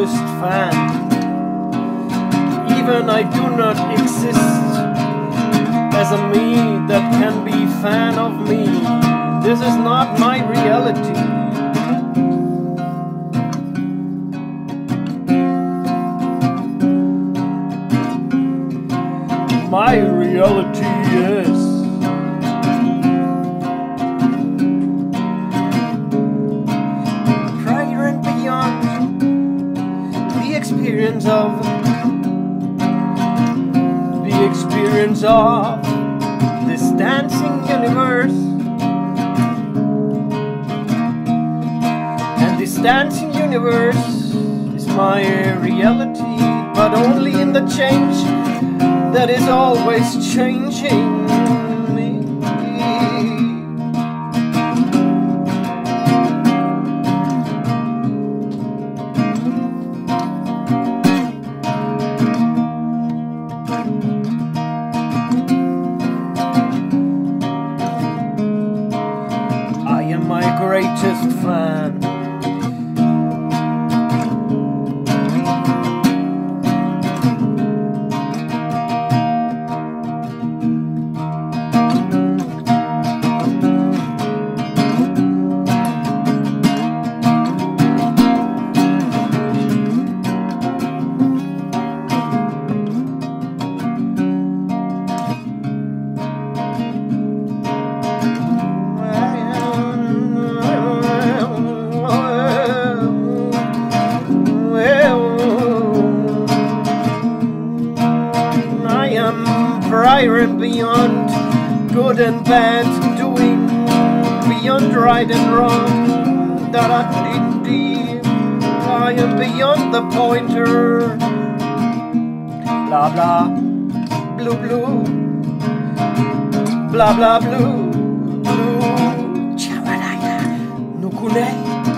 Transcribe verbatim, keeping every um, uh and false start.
greatest fan. Even I do not exist as a me that can be fan of me. This is not my reality. My reality is prior and beyond the experience of the experience of this dancing universe. And this dancing universe is my reality, but only in the change that is always changing me. I am my greatest fan. Prior and beyond good and bad, doing beyond right and wrong. Da da dee dee. I am beyond the pointer. Blah blah, blue blue, blah blah blue, blue. Chawadaya, nukunei.